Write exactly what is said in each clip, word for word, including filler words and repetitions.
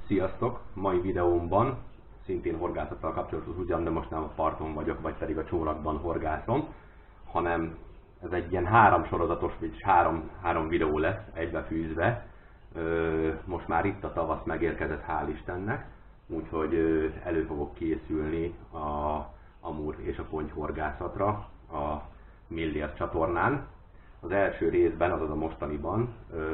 Sziasztok! Mai videómban szintén horgászattal kapcsolatos ugyan, de most nem a parton vagyok, vagy pedig a csónakban horgászom, hanem ez egy ilyen három sorozatos, vagy három, három videó lesz egybefűzve. Most már itt a tavasz megérkezett, hál' Istennek, úgyhogy elő fogok készülni a amúr és a ponty horgászatra a Millért csatornán. Az első részben, azaz a mostaniban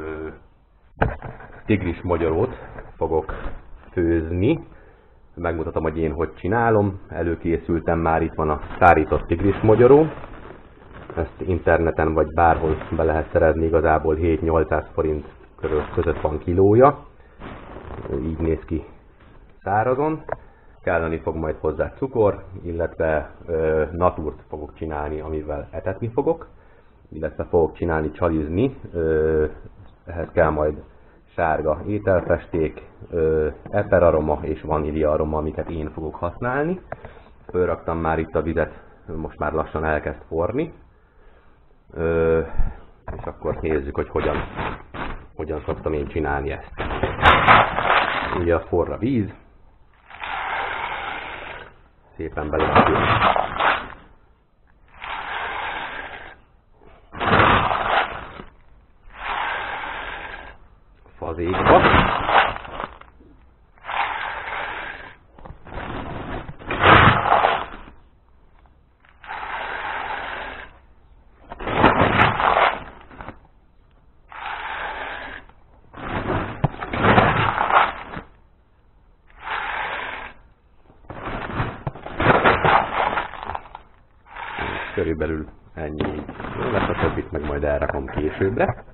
tigris mogyorót fogok főzni. Megmutatom, hogy én hogy csinálom. Előkészültem, már itt van a szárított tigris mogyoró. Ezt interneten vagy bárhol be lehet szerezni, igazából hét-nyolcszáz forint körül között van kilója. Így néz ki szárazon. Kelleni fog majd hozzá cukor, illetve ö, natúrt fogok csinálni, amivel etetni fogok, illetve fogok csinálni csalizni. Ö, ehhez kell majd sárga ételfesték, ö, eperaroma és vanília aroma, amiket én fogok használni. Fölraktam már itt a vizet, most már lassan elkezd forni. Ö, és akkor nézzük, hogy hogyan, hogyan szoktam én csinálni ezt. Ugye a forr a víz. Szépen belerakjuk fazékba. Körülbelül ennyi jó lesz, a többit meg majd elrakom későbbre.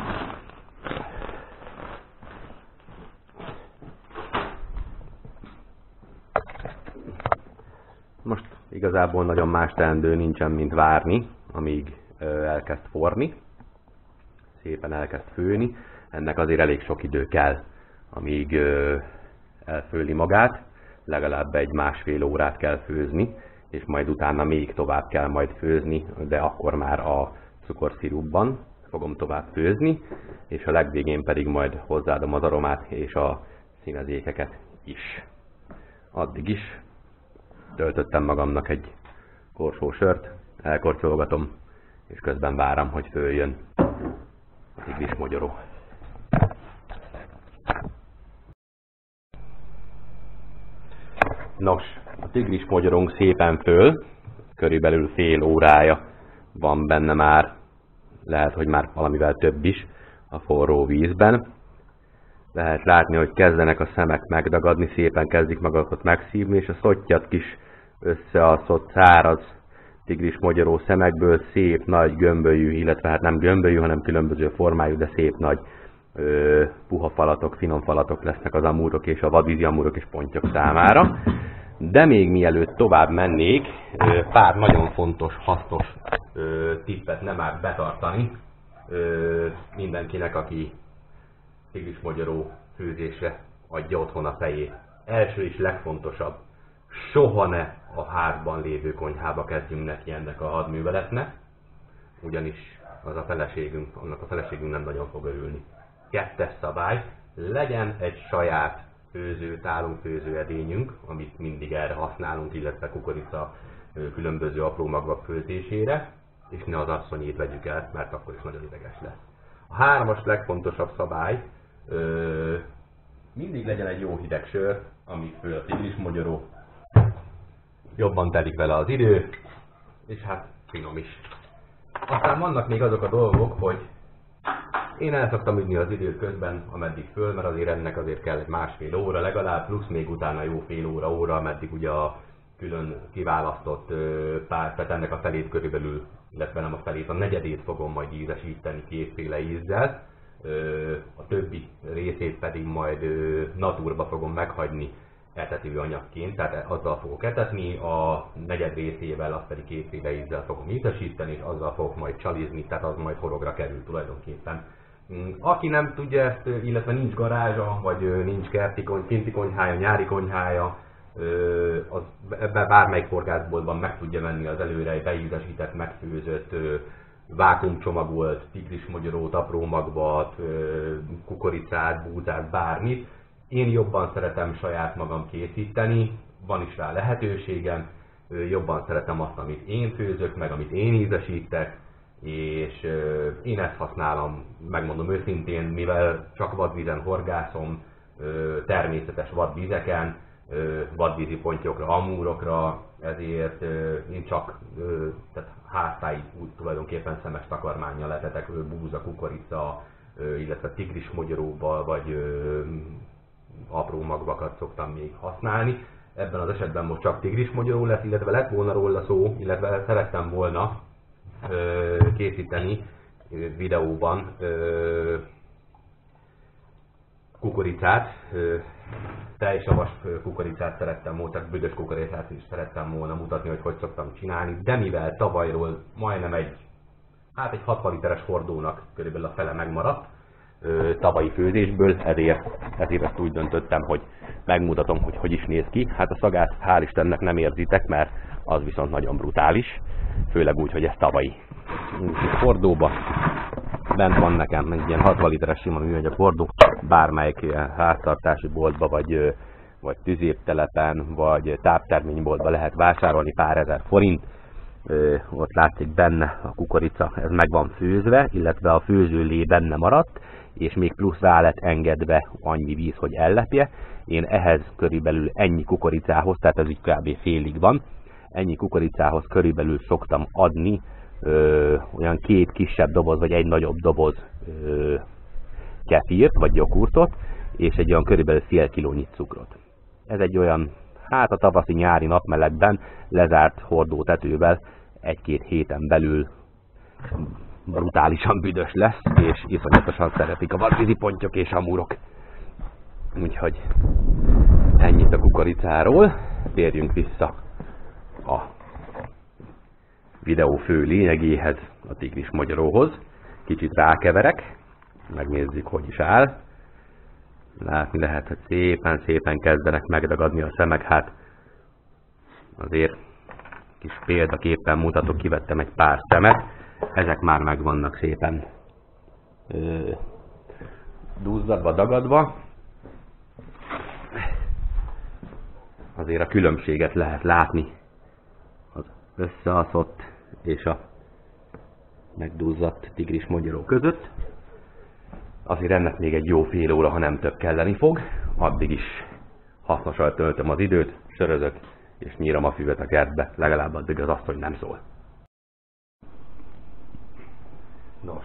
Most igazából nagyon más teendő nincsen, mint várni, amíg elkezd forni. Szépen elkezd főni. Ennek azért elég sok idő kell, amíg elfőli magát. Legalább egy másfél órát kell főzni, és majd utána még tovább kell majd főzni, de akkor már a cukorszirupban fogom tovább főzni, és a legvégén pedig majd hozzáadom az aromát és a színezékeket is. Addig is töltöttem magamnak egy korsó sört, elkortyolgatom, és közben várom, hogy följön a tigris mogyoró. Nos, a tigris mogyorónk szépen föl, körülbelül fél órája van benne már, lehet, hogy már valamivel több is a forró vízben. Lehet látni, hogy kezdenek a szemek megdagadni, szépen kezdik magakat megszívni, és a szottyat kis összealszott száraz tigris mogyoró szemekből szép nagy gömbölyű, illetve hát nem gömbölyű, hanem különböző formájú, de szép nagy ö, puha falatok, finom falatok lesznek az amúrok és a vadvízi amúrok és pontyok számára. De még mielőtt tovább mennék, pár nagyon fontos, hasznos tippet nem árt betartani mindenkinek, aki tigris mogyoró főzésre adja otthon a fejét. Első és legfontosabb, soha ne a házban lévő konyhába kezdjünk neki ennek a hadműveletnek, ugyanis az a feleségünk, annak a feleségünk nem nagyon fog örülni. Kettes szabály, legyen egy saját főzőtálunk, főzőedényünk, amit mindig erre használunk, illetve kukorica különböző apró magvak főzésére, és ne az asszonyét vegyük el, mert akkor is nagyon ideges lesz. A hármas legfontosabb szabály, mindig legyen egy jó hideg sör, amíg föl a tigris mogyoró, jobban telik vele az idő, és hát finom is. Aztán vannak még azok a dolgok, hogy én el szoktam ügyni az időt közben, ameddig föl, mert azért ennek azért kell egy másfél óra legalább, plusz még utána jó fél óra, óra, ameddig ugye a külön kiválasztott párfet, ennek a felét körülbelül, illetve nem a felét, a negyedét fogom majd ízesíteni kétféle ízzel. A többi részét pedig majd natúrba fogom meghagyni etető anyagként, tehát azzal fogok etetni, a negyed részével azt pedig kétféle ízzel fogom ízesíteni, és azzal fogok majd csalizni, tehát az majd horogra kerül tulajdonképpen. Aki nem tudja ezt, illetve nincs garázsa, vagy nincs kerti kony, kinti konyhája, nyári konyhája, az ebben bármelyik horgászboltban meg tudja venni az előre beízesített, megfőzött, vákuumcsomagolt tigris mogyorót, apró magvat, kukoricát, búzát, bármit, Én jobban szeretem saját magam készíteni, van is rá lehetőségem, jobban szeretem azt, amit én főzök, meg amit én ízesítek, és én ezt használom, megmondom őszintén, mivel csak vadvízen horgászom, természetes vadvízeken, vadvízi pontyokra, amúrokra, ezért én csak tehát háztáig úgy tulajdonképpen szemes takarmánnyal letetek búza, kukorica, illetve tigris mogyoróval, vagy apró magvakat szoktam még használni. Ebben az esetben most csak tigris mogyoró lesz, illetve lett volna róla szó, illetve szerettem volna készíteni videóban kukoricát, tejsavas kukoricát szerettem volna, tehát büdös kukoricát is szerettem volna mutatni, hogy hogy szoktam csinálni, de mivel tavalyról majdnem egy, hát egy hatvan literes hordónak körülbelül a fele megmaradt tavalyi főzésből, ezért, ezért ezt úgy döntöttem, hogy megmutatom, hogy hogy is néz ki. Hát a szagát hál' Istennek nem érzitek, mert az viszont nagyon brutális, főleg úgy, hogy ez tavalyi hordóba. Bent van nekem egy ilyen hatvan literes sima műanyag hordó, bármelyik háztartási boltba, vagy, vagy tüzértelepen, vagy tápterményboltba lehet vásárolni pár ezer forint. Ott látszik benne a kukorica, ez meg van főzve, illetve a főzőlé benne maradt, és még plusz rá lett engedve annyi víz, hogy ellepje. Én ehhez körülbelül ennyi kukoricához, tehát ez így kb. Félig van, ennyi kukoricához körülbelül szoktam adni ö, olyan két kisebb doboz, vagy egy nagyobb doboz ö, kefírt, vagy jogurtot, és egy olyan körülbelül fél kilónyi cukrot. Ez egy olyan, hát a tavaszi nyári napmelegben lezárt hordótetővel egy-két héten belül brutálisan büdös lesz, és iszonyatosan szeretik a vadvízi pontyok és amúrok. Úgyhogy ennyit a kukoricáról, térjünk vissza a videó fő lényegéhez, a tigris mogyoróhoz. Kicsit rákeverek, megnézzük, hogy is áll. Látni lehet, hogy szépen-szépen kezdenek megragadni a szemek, hát azért kis példaképpen mutatok, kivettem egy pár szemet, ezek már meg vannak szépen ö, duzzadva, dagadva. Azért a különbséget lehet látni az összeaszott és a megduzzadt tigris mogyoró között. Azért ennek még egy jó fél óra, ha nem több kelleni fog. Addig is hasznosan töltöm az időt, sörözök és nyírom a füvet a kertbe, legalább addig az asszony nem szól. Nos,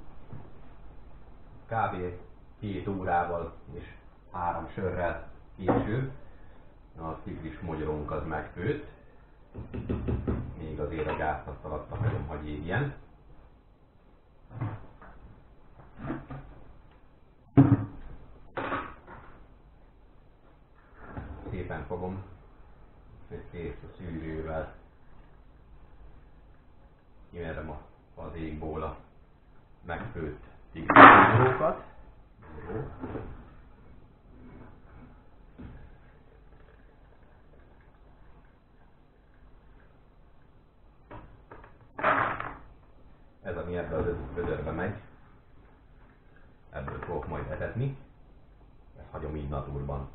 kb. két órával és három sörrel később a tigris mogyorónk az megfőtt. Még azért a gázt alatta hagyom, hogy égjen. Szépen fogom egy tészta szűrővel kimerem az égból a megfőtt tigris mogyorókat. Ez, ami ebbe az vödörbe megy, ebből fogok majd etetni. Ezt hagyom így naturban.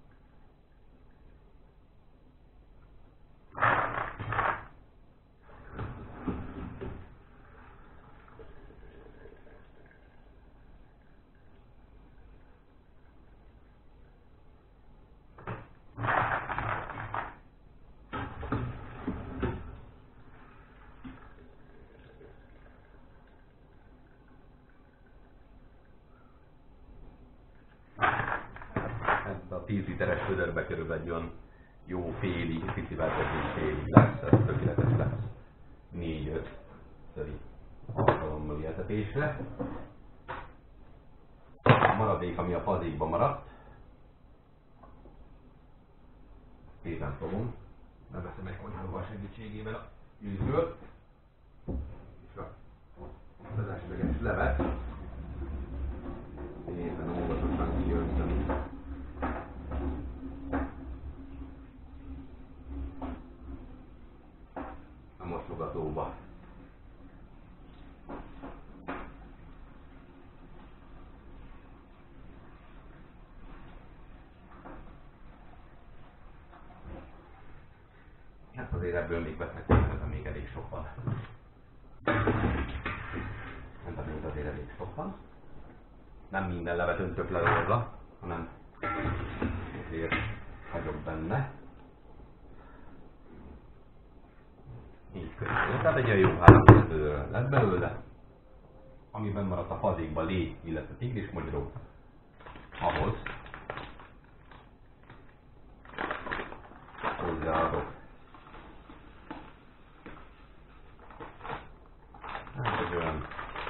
A tíz literes vödörbe körülbelül egy olyan jó félig, picivel több mint félig lesz, ez tökéletes lesz négy-öt szöri alkalommal etetésre. A maradék, ami a fazékban maradt, szépen fogom, beveszem egy konyhával segítségével aűzből, és az esetleges levet szépen óvatosan kiöntöm. A mosogatóba. azért ebből még vesznek, ez még elég sok van. Nem tudom, azért elég sok van. Nem minden levet öntök le róla, hanem azért hagyok benne. Így körülbelül. Tehát egy olyan jó három lett belőle, amiben maradt a fazékba lé, illetve tigrismagyró, ahhoz hozzáadok hát egy olyan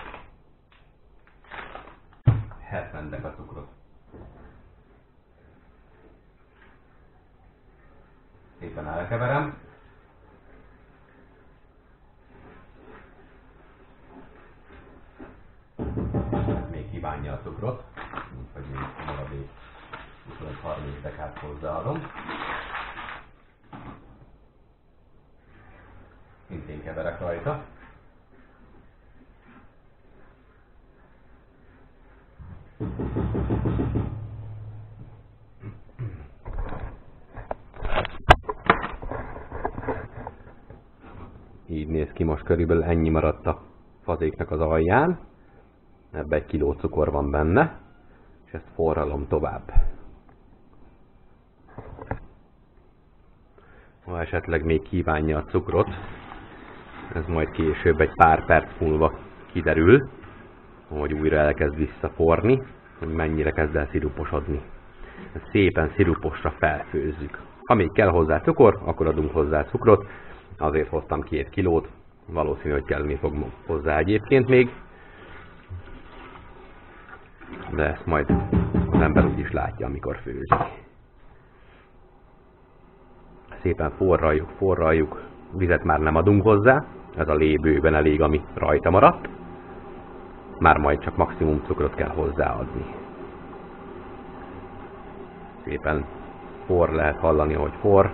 hetven deka cukrot. Szépen elkeverem. Még kívánja a cukrot, úgyhogy még maradék huszonöt-harminc dekát hozzáadom. Szintén keverek rajta. Így néz ki, most körülbelül ennyi maradt a fazéknak az alján. Ebben egy kiló cukor van benne, és ezt forralom tovább. Ha esetleg még kívánja a cukrot, ez majd később egy pár perc múlva kiderül, hogy újra elkezd visszaforni, hogy mennyire kezd el sziruposodni. Ezt szépen sziruposra felfőzzük. Ha még kell hozzá cukor, akkor adunk hozzá cukrot. Azért hoztam két kilót, valószínű, hogy kelleni fog hozzá egyébként még. De ezt majd az ember úgy is látja, amikor főzik. Szépen forraljuk, forraljuk, vizet már nem adunk hozzá, ez a lé bőven elég, ami rajta maradt. Már majd csak maximum cukrot kell hozzáadni. Szépen forr, lehet hallani, hogy forr.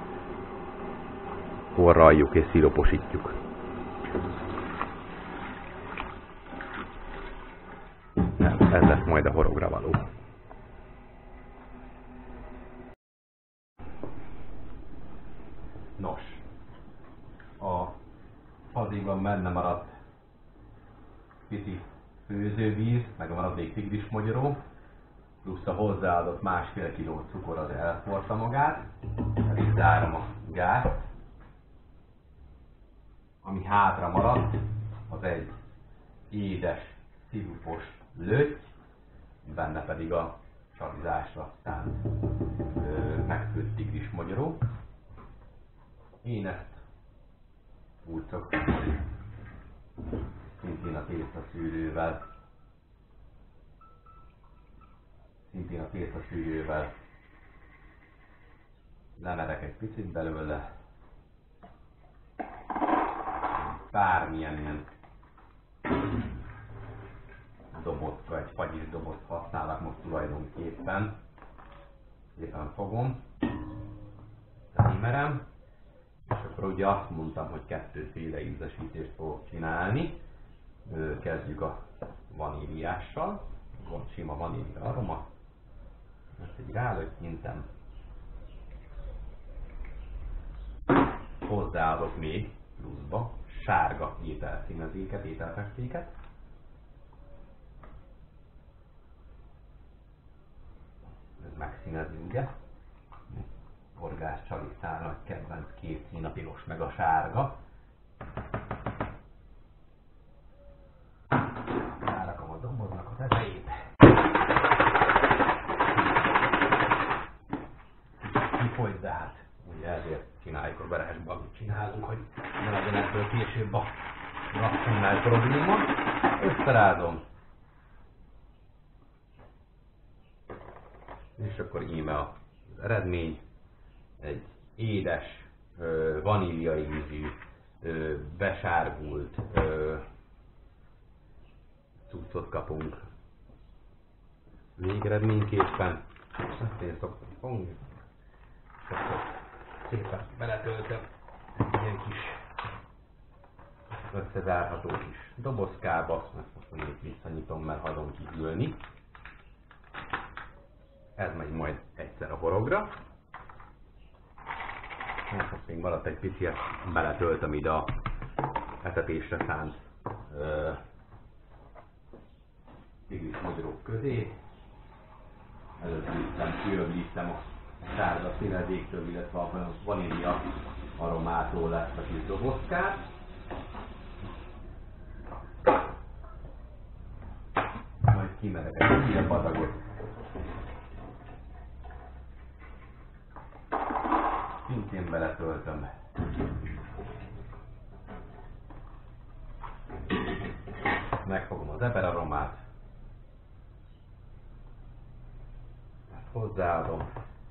Forraljuk és sziruposítjuk. Ez lesz majd a horogra való. Nos, a fazékban benne maradt pici főzővíz, meg a maradék tigrismagyró, plusz a hozzáadott másfél kiló cukor az elforta magát, és zárom a gázt. Ami hátra maradt, az egy édes, szirupos löty, benne pedig a csalizásra szánt megfőtt tigrismagyró. Én ezt úgy szoktam, szintén a tésztaszűrővel, szintén a tésztaszűrővel lemerek egy picit belőle. Bármilyen ilyen dobozt, vagy fagyis dobozt használok most tulajdonképpen. Szépen fogom, kimerem, és akkor ugye azt mondtam, hogy kettőféle ízesítést fogok csinálni. Kezdjük a vaníliással, van sima vanília aroma, ezt egy rálöttyítem. Hozzáadok még pluszba sárga ételszínezéket, ételfestéket. Ez megszínezi, ugye? Horgász Csaliszának kedvenc két szín, a piros meg a sárga. Rárakom a doboznak a tetejét. Kifogy, de hát ugye ezért csináljuk a garázsban, amit csinálunk, hogy ne legyen ebből később a raktúrnál probléma. Összerázom. És akkor íme az eredmény. Egy édes, vanília ízű, besárgult cuccot kapunk végeredményképpen. Ezt én szoktam fogni. Szépen beletöltöm egy ilyen kis összezárható kis dobozkába, ezt most mondjuk visszanyitom, mert hagyom kihűlni. Ez megy majd egyszer a horogra. most még maradt egy pici, beletöltöm ide a etetésre szánt uh, tigris magyarok közé. Előtt víztem, külön víztem a sárga színezéktől, illetve a vanília aromától lesz a kis dobozkát. Majd kimerek egy kicsit adagot. Szintén beletöltöm. Megfogom az eper aromát. Ezt hozzáadom.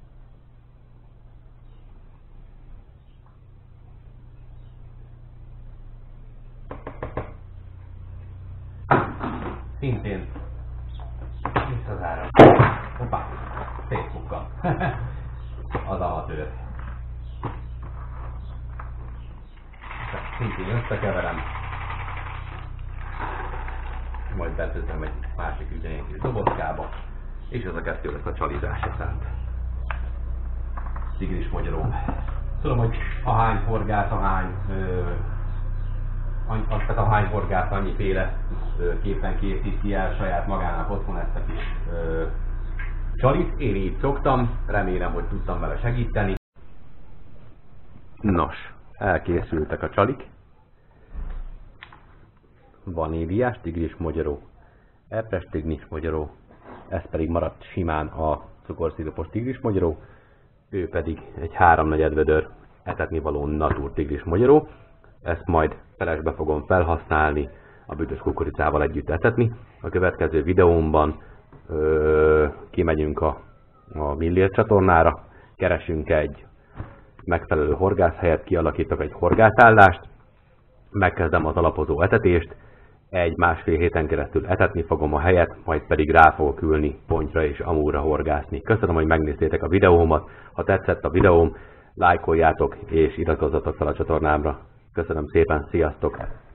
Szintén visszazárom. Hoppá! Szétpukkam. Az amatőr. Szintén összekeverem. Majd betöltöm egy másik ugyanilyen kis dobozkába. És ez a kettő lesz a csalizásra szánt tigris magyaró. Tudom, hogy ahány horgász, ahány ö, tehát ahány horgász annyiféle ö, képen készíti el saját magának otthon ezt a kis ö, csalit. Én így szoktam, remélem, hogy tudtam vele segíteni. Nos, elkészültek a csalik. Vaníliás tigris magyaró, epres tigris magyaró, ez pedig maradt simán a cukorszirupos tigris magyaró, ő pedig egy háromnegyed vödör etetnivaló natur tigris magyaró. Ezt majd felesbe fogom felhasználni, a büdös kukoricával együtt etetni. A következő videómban ö, kimegyünk a, a Millért csatornára, keresünk egy megfelelő horgászhelyet, kialakítok egy horgászállást, megkezdem az alapozó etetést, egy-másfél héten keresztül etetni fogom a helyet, majd pedig rá fogok ülni pontyra és amúra horgászni. Köszönöm, hogy megnéztétek a videómat, ha tetszett a videóm, lájkoljátok és iratkozzatok fel a csatornámra. Köszönöm szépen, sziasztok!